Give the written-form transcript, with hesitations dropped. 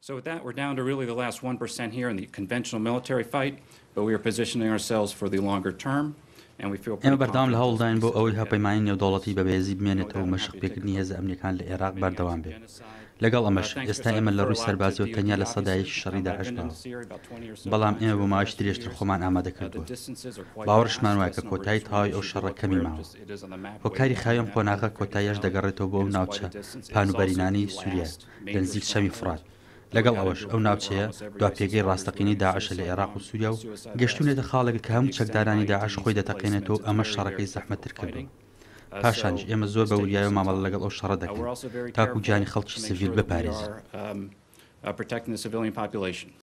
So with that, we're down to really the last 1% here in the conventional military fight, but we are positioning ourselves for the longer term. ئێمە بەردەوام لە هەوڵداین بۆ ئەوەی هەپەیمانی نێودەوڵەتی بەبێزی بمێنێتەوە و مەشق پێکردنی هێزە ئەمریکان لە عێراق بەردەوام بێت. لەگەڵ ئەمەش ئێستا ئێمە لە ڕووی سەربازی و تەنیا لە سەدایەکی شەڕی داعش بووە، بەڵام ئێمە بۆ ماوەی درێژتر خۆمان ئامادە کردووە. باوەڕشمان وایە کە کۆتایی تەواوی ئەو شەڕە کەمی ماوە. هۆکاری خاوێن قۆناغە کۆتاییەش دەگەڕێتەوە بۆ ئەو ناوچە پانوبەرینانی سووریا لە نزیک شەمی فرات. لەگەڵ ئەوەش ئەو ناوچەیە دوپێگەی ڕاستەقینی داعشە لە عێراق و سووریا و گەشتونێتە خاڵێک کە هەموو چەکدارانی داعش خۆی دەتەقێنێتەوە ئەمە شەڕەکەی زەحمەتتر کردو. پاشانش ئێمە زۆر بە وریای و مامەڵە لەگەڵ ئەو شەڕە دەکەین تاکو گیانی خەڵکی سیڤیل بپارێزین.